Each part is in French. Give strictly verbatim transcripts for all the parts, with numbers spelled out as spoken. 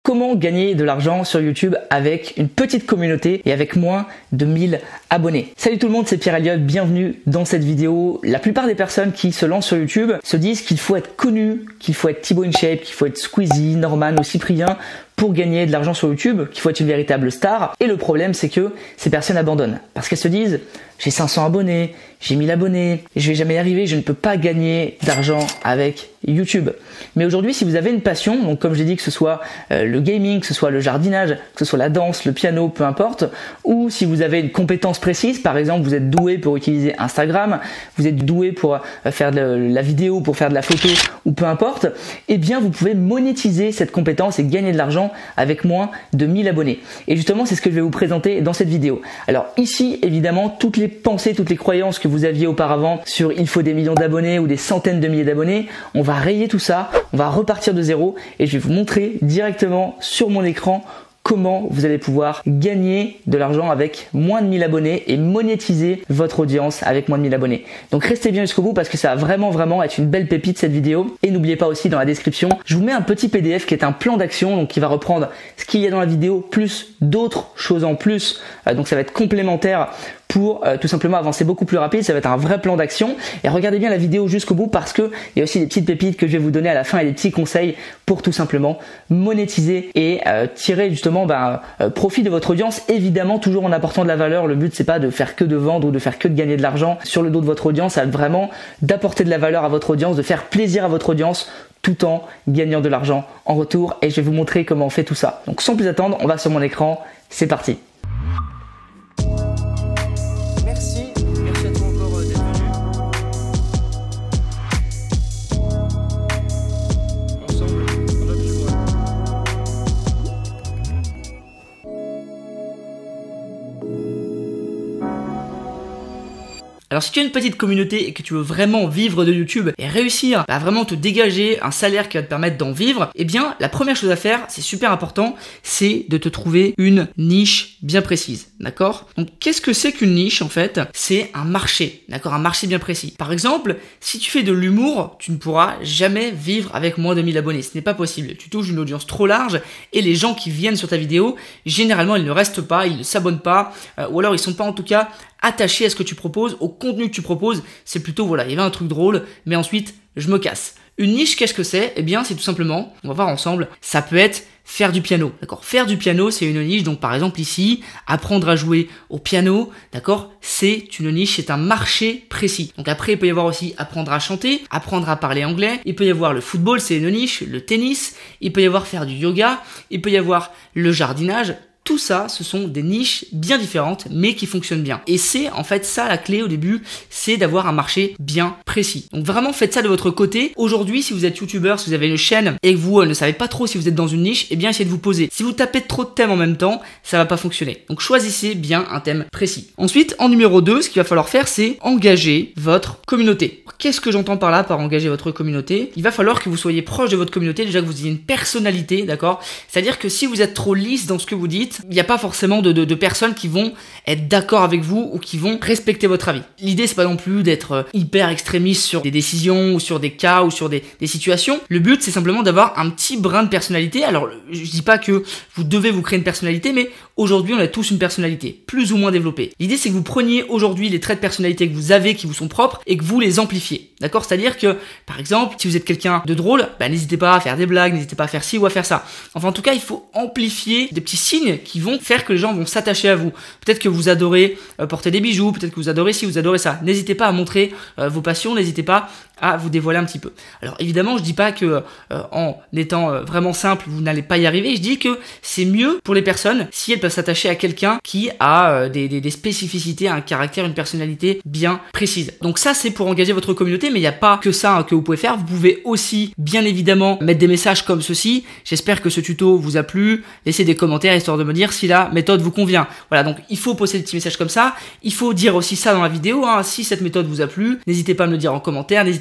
Comment gagner de l'argent sur YouTube avec une petite communauté et avec moins de mille abonnés. Salut tout le monde, c'est Pierre Elliott, bienvenue dans cette vidéo. La plupart des personnes qui se lancent sur YouTube se disent qu'il faut être connu, qu'il faut être Thibaut InShape, qu'il faut être Squeezie, Norman ou Cyprien pour gagner de l'argent sur YouTube, qu'il faut être une véritable star. Et le problème, c'est que ces personnes abandonnent parce qu'elles se disent j'ai cinq cents abonnés, j'ai mille abonnés, et je vais jamais y arriver, je ne peux pas gagner d'argent avec YouTube. Mais aujourd'hui, si vous avez une passion, donc comme je l'ai dit, que ce soit euh, le gaming, que ce soit le jardinage, que ce soit la danse, le piano, peu importe, ou si vous avez une compétence précise, par exemple, vous êtes doué pour utiliser Instagram, vous êtes doué pour euh, faire de la vidéo, pour faire de la photo, ou peu importe, eh bien, vous pouvez monétiser cette compétence et gagner de l'argent avec moins de mille abonnés. Et justement, c'est ce que je vais vous présenter dans cette vidéo. Alors ici, évidemment, toutes les pensées, toutes les croyances que vous aviez auparavant sur il faut des millions d'abonnés ou des centaines de milliers d'abonnés, on va rayer tout ça, on va repartir de zéro et je vais vous montrer directement sur mon écran comment vous allez pouvoir gagner de l'argent avec moins de mille abonnés et monétiser votre audience avec moins de mille abonnés. Donc restez bien jusqu'au bout parce que ça va vraiment vraiment être une belle pépite cette vidéo. Et n'oubliez pas aussi dans la description, je vous mets un petit P D F qui est un plan d'action, donc qui va reprendre ce qu'il y a dans la vidéo plus d'autres choses en plus. Euh, donc ça va être complémentaire pour euh, tout simplement avancer beaucoup plus rapide. Ça va être un vrai plan d'action et regardez bien la vidéo jusqu'au bout parce que il y a aussi des petites pépites que je vais vous donner à la fin et des petits conseils pour tout simplement monétiser et euh, tirer justement ben, euh, profit de votre audience, évidemment toujours en apportant de la valeur. Le but c'est pas de faire que de vendre ou de faire que de gagner de l'argent sur le dos de votre audience, ça va être vraiment d'apporter de la valeur à votre audience, de faire plaisir à votre audience tout en gagnant de l'argent en retour et je vais vous montrer comment on fait tout ça. Donc sans plus attendre, on va sur mon écran, c'est parti. Alors si tu as une petite communauté et que tu veux vraiment vivre de YouTube et réussir à vraiment te dégager un salaire qui va te permettre d'en vivre, eh bien la première chose à faire, c'est super important, c'est de te trouver une niche bien précise, d'accord? Donc qu'est-ce que c'est qu'une niche en fait? C'est un marché, d'accord? Un marché bien précis. Par exemple, si tu fais de l'humour, tu ne pourras jamais vivre avec moins de mille abonnés, ce n'est pas possible. Tu touches une audience trop large et les gens qui viennent sur ta vidéo, généralement ils ne restent pas, ils ne s'abonnent pas, euh, ou alors ils sont pas en tout cas attaché à ce que tu proposes, au contenu que tu proposes. C'est plutôt, voilà, il y avait un truc drôle, mais ensuite, je me casse. Une niche, qu'est-ce que c'est? Eh bien, c'est tout simplement, on va voir ensemble, ça peut être faire du piano, d'accord? Faire du piano, c'est une niche, donc par exemple ici, apprendre à jouer au piano, d'accord? C'est une niche, c'est un marché précis. Donc après, il peut y avoir aussi apprendre à chanter, apprendre à parler anglais, il peut y avoir le football, c'est une niche, le tennis, il peut y avoir faire du yoga, il peut y avoir le jardinage. Tout ça, ce sont des niches bien différentes, mais qui fonctionnent bien. Et c'est en fait ça la clé au début, c'est d'avoir un marché bien précis. Donc vraiment, faites ça de votre côté. Aujourd'hui, si vous êtes youtubeur, si vous avez une chaîne et que vous euh, ne savez pas trop si vous êtes dans une niche, eh bien essayez de vous poser. Si vous tapez trop de thèmes en même temps, ça va pas fonctionner. Donc choisissez bien un thème précis. Ensuite, en numéro deux, ce qu'il va falloir faire, c'est engager votre communauté. Qu'est-ce que j'entends par là, par engager votre communauté? Il va falloir que vous soyez proche de votre communauté, déjà que vous ayez une personnalité, d'accord? C'est-à-dire que si vous êtes trop lisse dans ce que vous dites, il n'y a pas forcément de, de, de personnes qui vont être d'accord avec vous ou qui vont respecter votre avis. L'idée, c'est pas non plus d'être hyper extrémiste sur des décisions ou sur des cas ou sur des, des situations. Le but, c'est simplement d'avoir un petit brin de personnalité. Alors, je dis pas que vous devez vous créer une personnalité, mais aujourd'hui, on a tous une personnalité, plus ou moins développée. L'idée, c'est que vous preniez aujourd'hui les traits de personnalité que vous avez, qui vous sont propres, et que vous les amplifiez. D'accord? C'est-à-dire que, par exemple, si vous êtes quelqu'un de drôle, bah, n'hésitez pas à faire des blagues, n'hésitez pas à faire ci ou à faire ça. Enfin, en tout cas, il faut amplifier des petits signes qui vont faire que les gens vont s'attacher à vous. Peut-être que vous adorez euh, porter des bijoux, peut-être que vous adorez ci, vous adorez ça. N'hésitez pas à montrer euh, vos passions, n'hésitez pas à vous dévoiler un petit peu. Alors évidemment, je dis pas que euh, en étant euh, vraiment simple, vous n'allez pas y arriver. Je dis que c'est mieux pour les personnes si elles peuvent s'attacher à quelqu'un qui a euh, des, des, des spécificités, un caractère, une personnalité bien précise. Donc ça, c'est pour engager votre communauté, mais il n'y a pas que ça hein, que vous pouvez faire. Vous pouvez aussi, bien évidemment, mettre des messages comme ceci. J'espère que ce tuto vous a plu. Laissez des commentaires histoire de me dire si la méthode vous convient. Voilà, donc il faut poster des petits messages comme ça. Il faut dire aussi ça dans la vidéo. Hein, si cette méthode vous a plu, n'hésitez pas à me le dire en commentaire. N'hésitez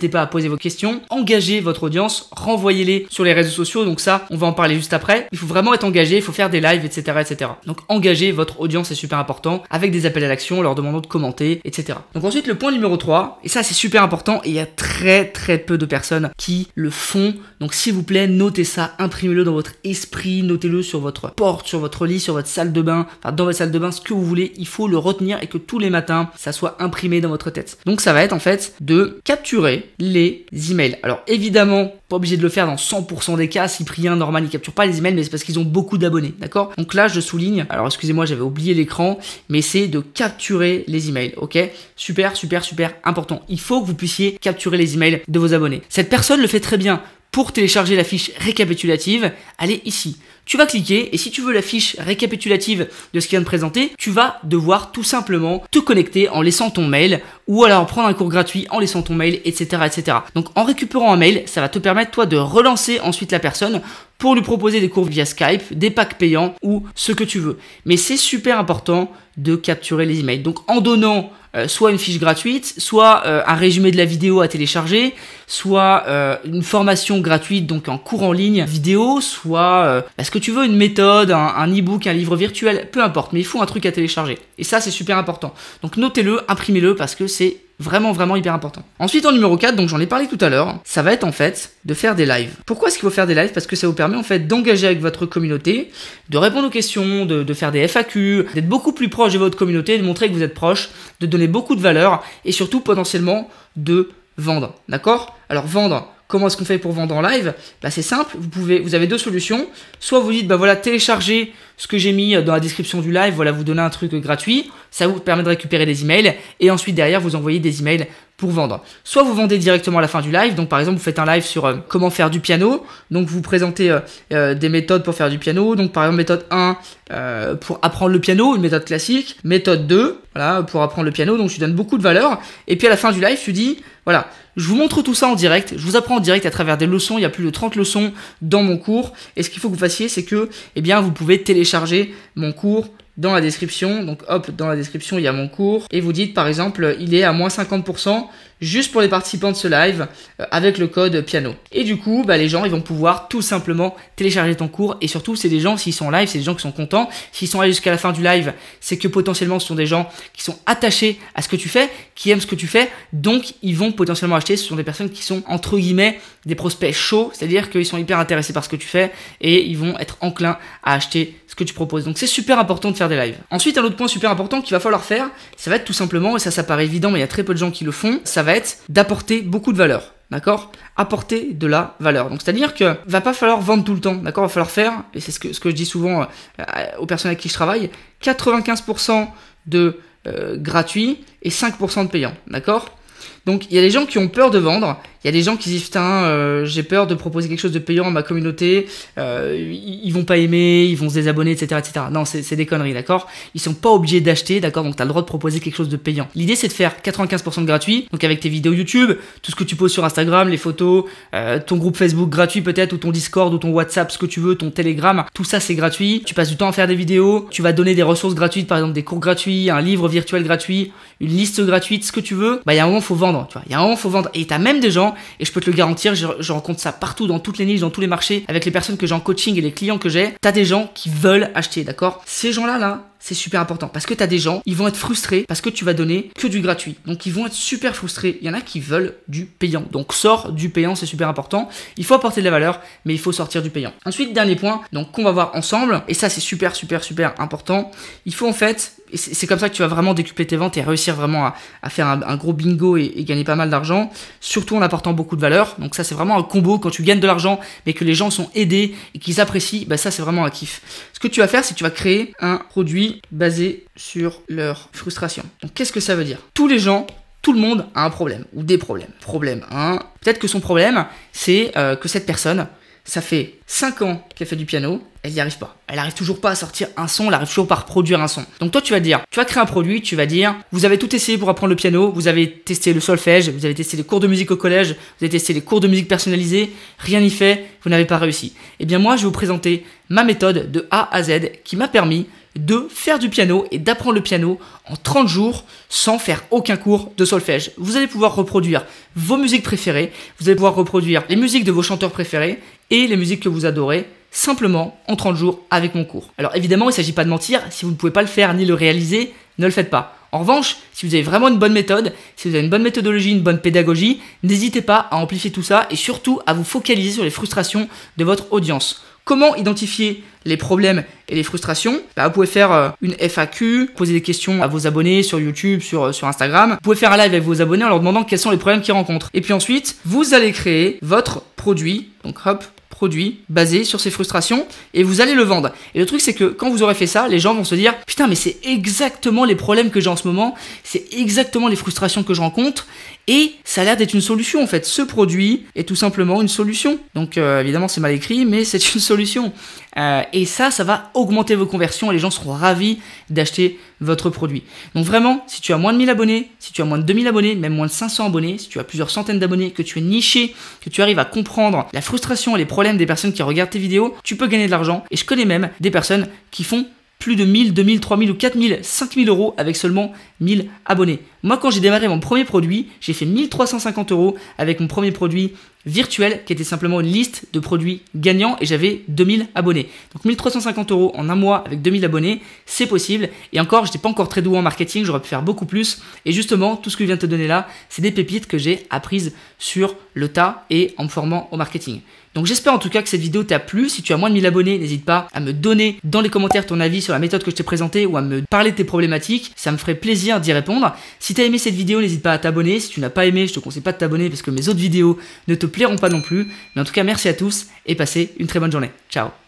n'hésitez pas à poser vos questions, engagez votre audience, renvoyez-les sur les réseaux sociaux. Donc ça, on va en parler juste après. Il faut vraiment être engagé, il faut faire des lives, et cetera, et cetera. Donc engagez votre audience, c'est super important, avec des appels à l'action, leur demandant de commenter, et cetera. Donc ensuite, le point numéro trois, et ça c'est super important, et il y a très très peu de personnes qui le font. Donc s'il vous plaît, notez ça, imprimez-le dans votre esprit, notez-le sur votre porte, sur votre lit, sur votre salle de bain, enfin dans votre salle de bain, ce que vous voulez, il faut le retenir et que tous les matins, ça soit imprimé dans votre tête. Donc ça va être en fait de capturer les emails. Alors évidemment, pas obligé de le faire dans cent pour cent des cas. Cyprien, Norman, ils capturent pas les emails, mais c'est parce qu'ils ont beaucoup d'abonnés, d'accord? Donc là, je souligne, alors excusez-moi, j'avais oublié l'écran, mais c'est de capturer les emails, ok? Super, super, super important. Il faut que vous puissiez capturer les emails de vos abonnés. Cette personne le fait très bien. Pour télécharger la fiche récapitulative, allez ici. Tu vas cliquer et si tu veux la fiche récapitulative de ce qu'il vient de présenter, tu vas devoir tout simplement te connecter en laissant ton mail ou alors prendre un cours gratuit en laissant ton mail, et cetera, et cetera. Donc en récupérant un mail, ça va te permettre toi de relancer ensuite la personne pour lui proposer des cours via Skype, des packs payants ou ce que tu veux. Mais c'est super important de capturer les emails. Donc en donnant euh, soit une fiche gratuite, soit euh, un résumé de la vidéo à télécharger, soit euh, une formation gratuite, donc en cours en ligne vidéo, soit euh, bah, ce que tu veux, une méthode, un, un e-book, un livre virtuel, peu importe, mais il faut un truc à télécharger. Et ça, c'est super important. Donc notez-le, imprimez-le parce que c'est vraiment, vraiment hyper important. Ensuite, en numéro quatre, donc j'en ai parlé tout à l'heure, ça va être en fait de faire des lives. Pourquoi est-ce qu'il faut faire des lives? Parce que ça vous permet en fait d'engager avec votre communauté, de répondre aux questions, de, de faire des F A Q, d'être beaucoup plus proche de votre communauté, de montrer que vous êtes proche, de donner beaucoup de valeur et surtout potentiellement de vendre. D'accord? Alors vendre, comment est-ce qu'on fait pour vendre en live? Bah, c'est simple, vous pouvez, vous avez deux solutions. Soit vous dites, bah voilà, téléchargez ce que j'ai mis dans la description du live, voilà, vous donnez un truc gratuit, ça vous permet de récupérer des emails et ensuite derrière vous envoyez des emails pour vendre. Soit vous vendez directement à la fin du live, donc par exemple vous faites un live sur euh, comment faire du piano, donc vous présentez euh, euh, des méthodes pour faire du piano, donc par exemple méthode un euh, pour apprendre le piano, une méthode classique, méthode deux, voilà, pour apprendre le piano, donc tu donnes beaucoup de valeur, et puis à la fin du live tu dis, voilà, je vous montre tout ça en direct, je vous apprends en direct à travers des leçons, il y a plus de trente leçons dans mon cours, et ce qu'il faut que vous fassiez c'est que, eh bien vous pouvez télécharger mon cours dans la description, donc hop, dans la description il y a mon cours, et vous dites par exemple il est à moins cinquante pour cent juste pour les participants de ce live euh, avec le code piano. Et du coup, bah, les gens ils vont pouvoir tout simplement télécharger ton cours, et surtout c'est des gens, s'ils sont en live, c'est des gens qui sont contents, s'ils sont allés jusqu'à la fin du live, c'est que potentiellement ce sont des gens qui sont attachés à ce que tu fais, qui aiment ce que tu fais, donc ils vont potentiellement acheter, ce sont des personnes qui sont entre guillemets des prospects chauds, c'est-à-dire qu'ils sont hyper intéressés par ce que tu fais et ils vont être enclins à acheter ce que tu proposes. Donc c'est super important de faire des lives. Ensuite, un autre point super important qu'il va falloir faire, ça va être tout simplement, et ça ça paraît évident mais il y a très peu de gens qui le font, ça va être d'apporter beaucoup de valeur. D'accord? Apporter de la valeur. Donc c'est-à-dire que va pas falloir vendre tout le temps, d'accord? Va falloir faire, et c'est ce que, ce que je dis souvent euh, aux personnes avec qui je travaille, quatre-vingt-quinze pour cent de euh, gratuit et cinq pour cent de payant, d'accord? Donc il y a des gens qui ont peur de vendre, il y a des gens qui disent putain euh, j'ai peur de proposer quelque chose de payant à ma communauté, euh, ils, ils vont pas aimer, ils vont se désabonner, et cetera, et cetera. Non, c'est des conneries, d'accord? Ils sont pas obligés d'acheter, d'accord? Donc t'as le droit de proposer quelque chose de payant. L'idée c'est de faire quatre-vingt-quinze pour cent de gratuit, donc avec tes vidéos YouTube, tout ce que tu poses sur Instagram, les photos, euh, ton groupe Facebook gratuit peut-être, ou ton Discord, ou ton WhatsApp, ce que tu veux, ton Telegram, tout ça c'est gratuit. Tu passes du temps à faire des vidéos, tu vas donner des ressources gratuites, par exemple des cours gratuits, un livre virtuel gratuit, une liste gratuite, ce que tu veux. Bah il y a un moment faut vendre, tu vois. Il y a un moment faut vendre, et t'as même des gens, et je peux te le garantir, je, je rencontre ça partout dans toutes les niches, dans tous les marchés, avec les personnes que j'ai en coaching et les clients que j'ai, t'as des gens qui veulent acheter, d'accord? Ces gens-là, là, c'est super important parce que t'as des gens, ils vont être frustrés parce que tu vas donner que du gratuit. Donc ils vont être super frustrés. Il y en a qui veulent du payant. Donc sors du payant, c'est super important. Il faut apporter de la valeur, mais il faut sortir du payant. Ensuite, dernier point, donc qu'on va voir ensemble, et ça c'est super super super important. Il faut en fait, et c'est comme ça que tu vas vraiment décupler tes ventes et réussir vraiment à, à faire un, un gros bingo et, et gagner pas mal d'argent, surtout en apportant beaucoup de valeur. Donc ça c'est vraiment un combo quand tu gagnes de l'argent, mais que les gens sont aidés et qu'ils apprécient, bah ça c'est vraiment un kiff. Ce que tu vas faire, c'est que tu vas créer un produit basé sur leur frustration. Donc qu'est-ce que ça veut dire? Tous les gens, tout le monde a un problème ou des problèmes. Problème un, peut-être que son problème c'est euh, que cette personne, ça fait cinq ans qu'elle fait du piano, elle n'y arrive pas. Elle arrive toujours pas à sortir un son, elle arrive toujours pas à reproduire un son. Donc toi tu vas dire, tu vas créer un produit, tu vas dire, vous avez tout essayé pour apprendre le piano, vous avez testé le solfège, vous avez testé les cours de musique au collège, vous avez testé les cours de musique personnalisés, rien n'y fait, vous n'avez pas réussi. Eh bien moi je vais vous présenter ma méthode de A à Z qui m'a permis de faire du piano et d'apprendre le piano en trente jours sans faire aucun cours de solfège. Vous allez pouvoir reproduire vos musiques préférées, vous allez pouvoir reproduire les musiques de vos chanteurs préférés et les musiques que vous adorez simplement en trente jours avec mon cours. Alors évidemment, il ne s'agit pas de mentir, si vous ne pouvez pas le faire ni le réaliser, ne le faites pas. En revanche, si vous avez vraiment une bonne méthode, si vous avez une bonne méthodologie, une bonne pédagogie, n'hésitez pas à amplifier tout ça et surtout à vous focaliser sur les frustrations de votre audience. Comment identifier les problèmes et les frustrations? Bah, vous pouvez faire une F A Q, poser des questions à vos abonnés sur YouTube, sur, sur Instagram. Vous pouvez faire un live avec vos abonnés en leur demandant quels sont les problèmes qu'ils rencontrent. Et puis ensuite, vous allez créer votre produit, donc hop, produit basé sur ces frustrations et vous allez le vendre. Et le truc c'est que quand vous aurez fait ça, les gens vont se dire putain mais c'est exactement les problèmes que j'ai en ce moment, c'est exactement les frustrations que je rencontre et ça a l'air d'être une solution en fait. Ce produit est tout simplement une solution. Donc euh, évidemment c'est mal écrit mais c'est une solution. Euh, et ça, ça va augmenter vos conversions et les gens seront ravis d'acheter votre produit. Donc vraiment, si tu as moins de mille abonnés, si tu as moins de deux mille abonnés, même moins de cinq cents abonnés, si tu as plusieurs centaines d'abonnés, que tu es niché, que tu arrives à comprendre la frustration et les problèmes des personnes qui regardent tes vidéos, tu peux gagner de l'argent. Et je connais même des personnes qui font plus de mille, deux mille, trois mille ou quatre mille, cinq mille euros avec seulement mille abonnés. Moi, quand j'ai démarré mon premier produit, j'ai fait mille trois cent cinquante euros avec mon premier produit virtuel qui était simplement une liste de produits gagnants et j'avais deux mille abonnés. Donc mille trois cent cinquante euros en un mois avec deux mille abonnés, c'est possible. Et encore, je n'étais pas encore très doué en marketing, j'aurais pu faire beaucoup plus. Et justement, tout ce que je viens de te donner là, c'est des pépites que j'ai apprises sur le tas et en me formant au marketing. Donc j'espère en tout cas que cette vidéo t'a plu. Si tu as moins de mille abonnés, n'hésite pas à me donner dans les commentaires ton avis sur la méthode que je t'ai présentée ou à me parler de tes problématiques. Ça me ferait plaisir d'y répondre. Si tu as aimé cette vidéo, n'hésite pas à t'abonner. Si tu n'as pas aimé, je te conseille pas de t'abonner parce que mes autres vidéos ne te plairont pas non plus. Mais en tout cas, merci à tous et passez une très bonne journée. Ciao.